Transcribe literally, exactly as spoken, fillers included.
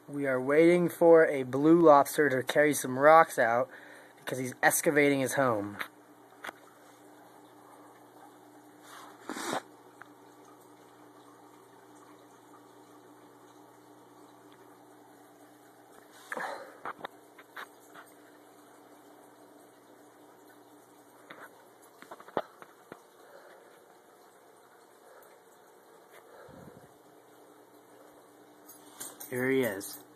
We are waiting for a blue lobster to carry some rocks out because he's excavating his home. Here he is.